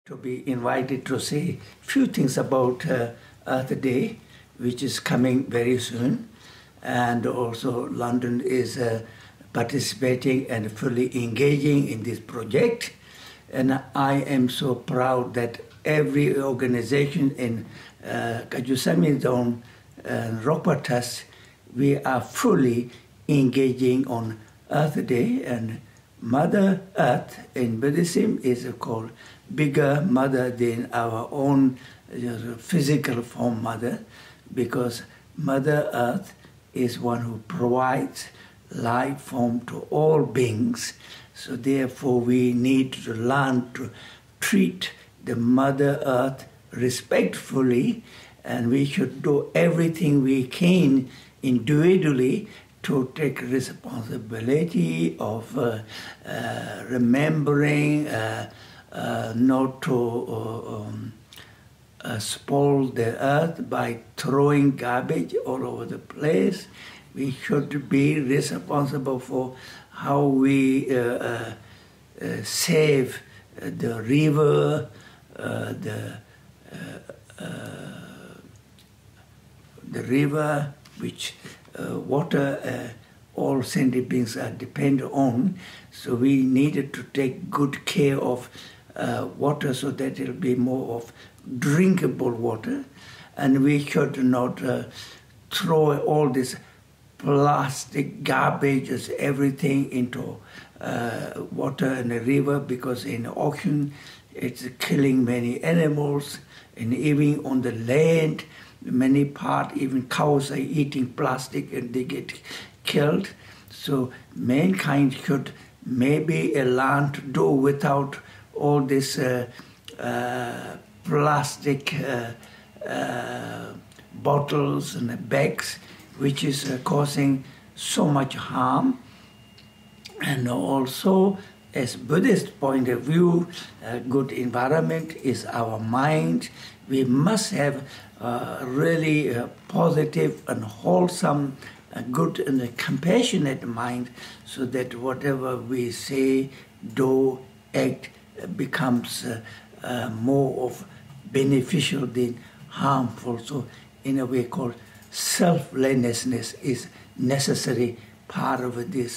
To be invited to say a few things about Earth Day, which is coming very soon. And also London is participating and fully engaging in this project. And I am so proud that every organization in Kagyu Samye Dzong London, we are fully engaging on Earth Day. And Mother Earth in Buddhism is called bigger mother than our own physical form mother, because Mother Earth is one who provides life form to all beings. So therefore we need to learn to treat the Mother Earth respectfully, and we should do everything we can individually to take responsibility of remembering not to spoil the earth by throwing garbage all over the place. We should be responsible for how we save the river, the river which water all sentient beings are dependent on. So we needed to take good care of water so that it will be more of drinkable water. And we should not throw all this plastic garbages, everything into water in the river, because in the ocean it's killing many animals, and even on the land, many parts, even cows are eating plastic and they get killed. So mankind should maybe learn to do without all this plastic bottles and bags, which is causing so much harm. And also, as Buddhist point of view, a good environment is our mind. We must have really positive and wholesome, good and compassionate mind, so that whatever we say, do, act becomes more of beneficial than harmful. So in a way called selflessness is necessary part of this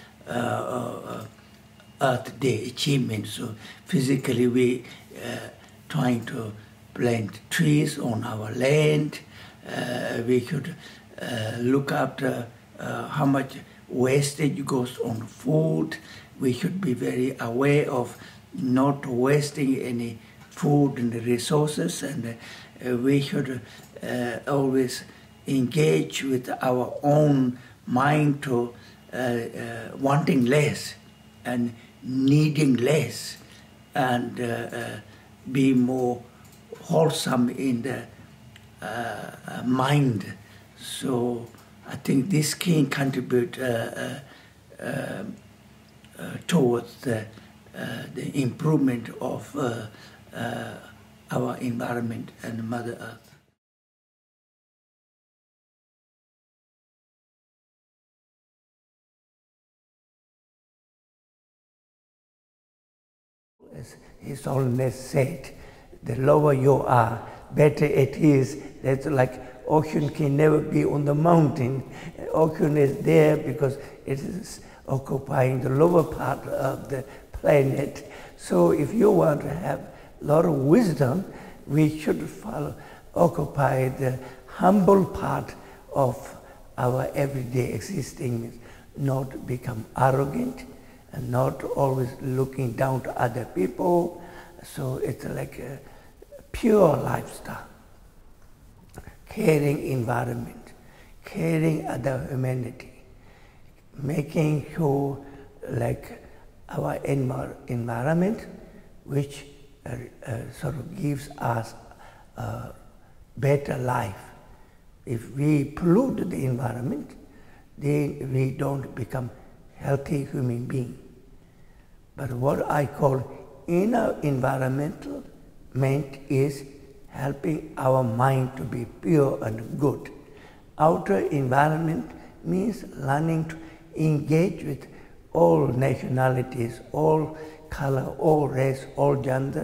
Earth Day achievement. So physically we trying to plant trees on our land. We should look after how much wastage goes on food. We should be very aware of not wasting any food and resources, and we should always engage with our own mind to wanting less and needing less, and be more wholesome in the mind. So I think this can contribute towards the improvement of our environment and Mother Earth. As His Holiness said, the lower you are, better it is. That's like ocean can never be on the mountain. Ocean is there because it is occupying the lower part of the planet. So if you want to have a lot of wisdom, we should occupy the humble part of our everyday existing, not become arrogant and not always looking down to other people. So it's like a pure lifestyle. Caring environment, caring other humanity, making sure like our environment, which sort of gives us a better life. If we pollute the environment, then we don't become healthy human being. But what I call inner environmental meant is helping our mind to be pure and good. Outer environment means learning to engage with all nationalities, all color, all race, all gender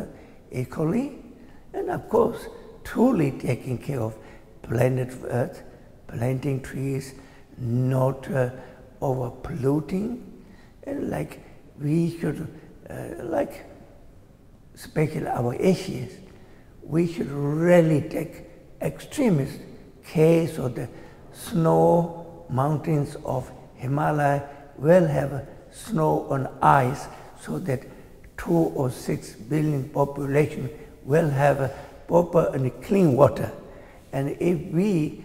equally, and of course, truly taking care of planet Earth, planting trees, not over polluting, and like we should, like especially our Asians, we should really take extremist care so the snow mountains of Himalaya will have snow on ice so that 2 or 6 billion population will have proper and clean water. And if we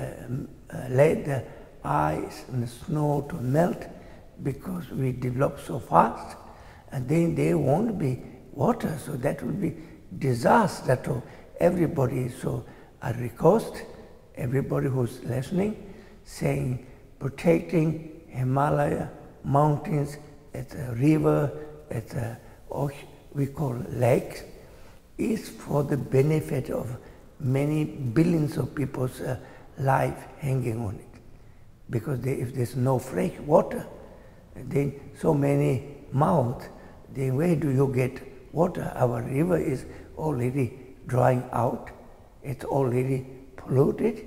let the ice and the snow to melt because we develop so fast, and then there won't be water, so that will be disaster to everybody. So I request everybody who's listening, saying protecting Himalaya mountains, at a river, at a ocean, we call lakes, is for the benefit of many billions of people's life hanging on it. Because if there's no fresh water, then so many mouths, then where do you get water? Our river is already drying out. It's already polluted.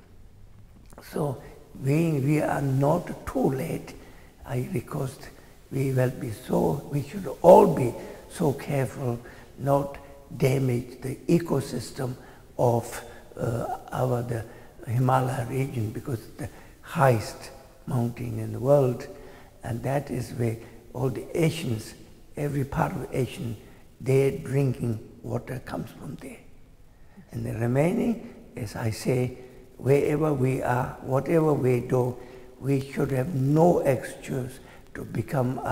So we are not too late. I request we should all be so careful not damage the ecosystem of the Himalaya region, because it's the highest mountain in the world, and that is where all the Asians, every part of Asian, their drinking water comes from there. And the remaining, as I say, wherever we are, whatever we do, we should have no excuse to become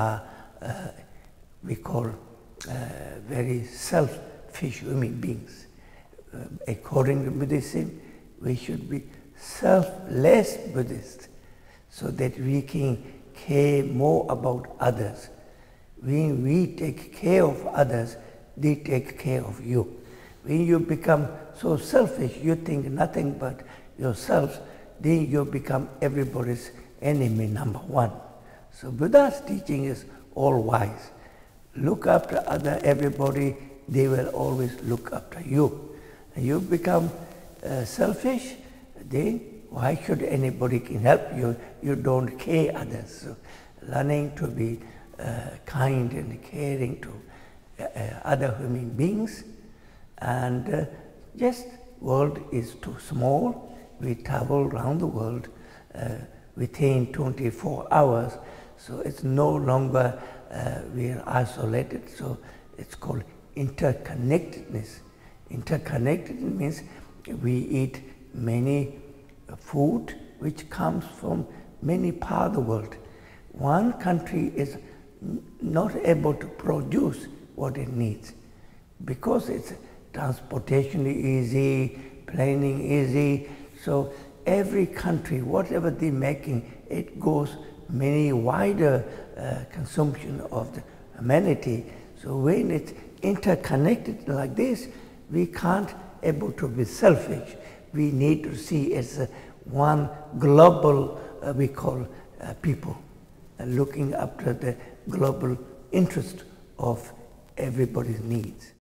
we call very selfish human beings. According to Buddhism, we should be selfless Buddhists, so that we can care more about others. When we take care of others, they take care of you. When you become so selfish, you think nothing but yourself, then you become everybody's enemy number one. So Buddha's teaching is all wise. Look after everybody, they will always look after you. And you become selfish, then why should anybody can help you? You don't care others. So learning to be kind and caring to other human beings, and just world is too small. We travel around the world within 24 hours, so it's no longer we are isolated. So it's called interconnectedness. Interconnected means we eat many food which comes from many parts of the world. One country is not able to produce what it needs because it's transportation easy, planning easy. So every country, whatever they're making, it goes many wider consumption of the humanity. So when it's interconnected like this, we can't able to be selfish. We need to see as one global, we call people, looking after the global interest of everybody's needs.